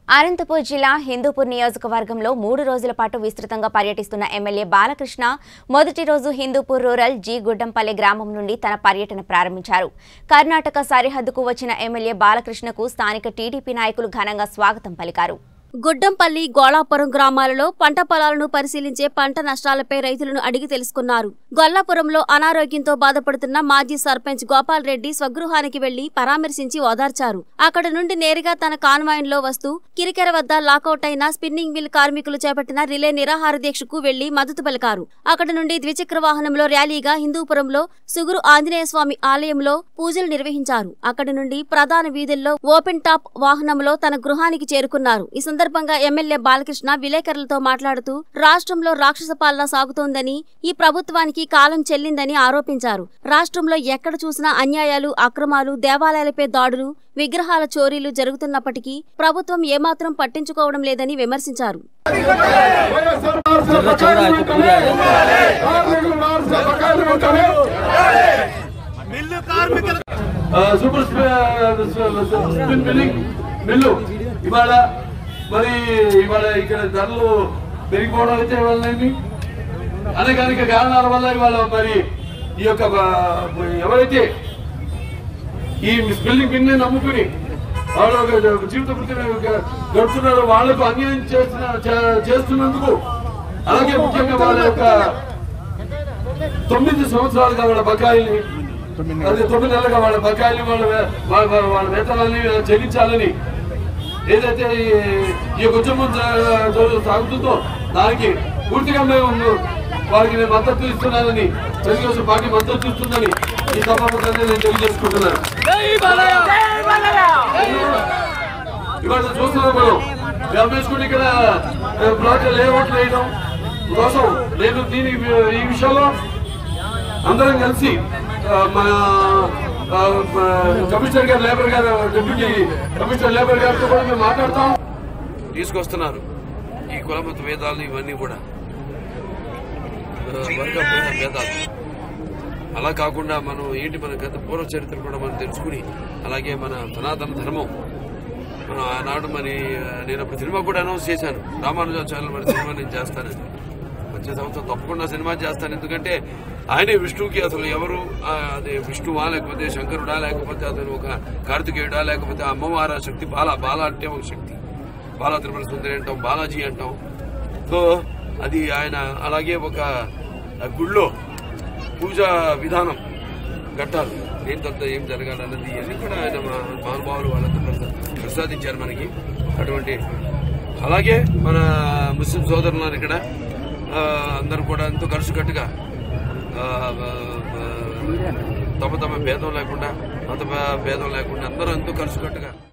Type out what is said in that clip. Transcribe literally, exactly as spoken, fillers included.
అనంతపూర్ జిల్లా హిందూపూర్ నియోజకవర్గంలో మూడు రోజుల పాటు విస్తృతంగా పర్యటిస్తున్న ఎమ్మెల్యే బాలకృష్ణ మొదటి రోజు హిందూపూర్ రూరల్ జి గుడ్డంపల్లి గ్రామం నుండి తన పర్యటన ప్రారంభించారు. కర్ణాటక సరిహద్దుకు వచ్చిన ఎమ్మెల్యే బాలకృష్ణకు స్థానిక టీడీపీ నాయకులు ఘనంగా స్వాగతం పలికారు. గుడ్డంపల్లి, గోళాపురం గ్రామాలలో పంట పొలాలను పరిశీలించే పంట నష్టాలపై రైతులను అడిగి తెలుసుకున్నారు. గొల్లాపురంలో అనారోగ్యంతో బాధపడుతున్న మాజీ సర్పంచ్ గోపాల్ రెడ్డి స్వగృహానికి వెళ్లి పరామర్శించి ఓదార్చారు. అక్కడ నుండి నేరుగా తన కాన్వాయ్లో వస్తూ కిరికెర వద్ద లాకౌట్ అయిన స్పిన్నింగ్ మిల్ కార్మికులు చేపట్టిన రిలే నిరాహార దీక్షకు వెళ్లి మద్దతు పలికారు. అక్కడ నుండి ద్విచక్ర వాహనంలో ర్యాలీగా హిందూపురంలో సుగురు ఆంజనేయ స్వామి ఆలయంలో పూజలు నిర్వహించారు. అక్కడి నుండి ప్రధాన వీధుల్లో ఓపెన్ టాప్ వాహనంలో తన గృహానికి చేరుకున్నారు. ఈ సందర్భంగా ఎమ్మెల్యే బాలకృష్ణ విలేకరులతో మాట్లాడుతూ రాష్ట్రంలో రాక్షస పాలన సాగుతోందని, ఈ ప్రభుత్వానికి కాలం చెల్లిందని ఆరోపించారు. రాష్ట్రంలో ఎక్కడ చూసినా అన్యాయాలు, అక్రమాలు, దేవాలయాలపై దాడులు, విగ్రహాల చోరీలు జరుగుతున్నప్పటికీ ప్రభుత్వం ఏమాత్రం పట్టించుకోవడం లేదని విమర్శించారు. మరి ఇవాళ ఇక్కడ ధరలు పెరిగిపోవడం అయితే వాళ్ళని అనేక అనేక కారణాల వల్ల ఇవాళ మరి ఈ యొక్క ఎవరైతే ఈ స్పెల్లింగ్ పిన్ని నమ్ముకుని వాళ్ళ జీవిత వృత్తిని గడుపుతున్నారో వాళ్లకు అన్యాయం చేస్తున్న చేస్తున్నందుకు, అలాగే ముఖ్యంగా వాళ్ళ యొక్క తొమ్మిది సంవత్సరాలుగా వాళ్ళ బకాయిల్ని, అదే తొమ్మిది నెలలుగా వాళ్ళ బకాయిల్ని వాళ్ళ వాళ్ళ వేతనాన్ని చెల్లించాలని ఏదైతే ఈ యొక్క ఉద్యమం సాగుతుందో దానికి పూర్తిగా మేము వారికి నేను మద్దతు ఇస్తున్నానని, తెలుగుదేశం పార్టీ మద్దతు ఇస్తుందని ఈ సభాముఖంగా నేను తెలియజేసుకుంటున్నాను. ఇవాళ చూస్తున్నాం మనం గమనించుకుంటే ఇక్కడ ప్లాట్ లేఅవుట్లు వేయడం కోసం నేను దీని ఈ విషయంలో అందరం కలిసి మా కమిషనర్ గారు, లేబర్ గారు, డిప్యూటీ కమిషనర్ లేబర్ గారితో కూడా మేము మాట్లాడతాం. తీసుకొస్తున్నారు ఈ కులమత భేదాలు, ఇవన్నీ కూడా వర్గ భేదాలు. అలా కాకుండా మనం ఏంటి మన గత పూర్వ చరిత్ర కూడా మనం తెలుసుకుని, అలాగే మన సనాతన ధర్మం మనం ఆనాడు మరి నేను అప్పుడు సినిమా కూడా అనౌన్స్ చేశాను, రామానుజాచార్యులు మరి సినిమా నేను చేస్తానని. వచ్చే సంవత్సరం తప్పకుండా సినిమా చేస్తాను. ఎందుకంటే ఆయనే విష్ణువుకి అసలు ఎవరు, అదే విష్ణువా లేకపోతే శంకరుడా లేకపోతే అతను ఒక కార్తికేయుడా లేకపోతే అమ్మవారి శక్తి, బాల బాల అంటే ఒక శక్తి, బాల త్రిపుర సుందరి అంటాం, బాలాజీ అంటాం. సో అది ఆయన. అలాగే ఒక గుళ్ళో పూజా విధానం ఘట్టాలు ఏంటంతా ఏం జరగాలన్నది అది కూడా ఆయన మహానుభావులు వాళ్ళంతా ప్రసాదించారు మనకి. అటువంటి అలాగే మన ముస్లిం సోదరులను ఇక్కడ అందరూ కూడా ఎంతో కలిసికట్టుగా తమ తమ భేదం లేకుండా, మత భేదం లేకుండా అందరూ ఎంతో కలిసికట్టుగా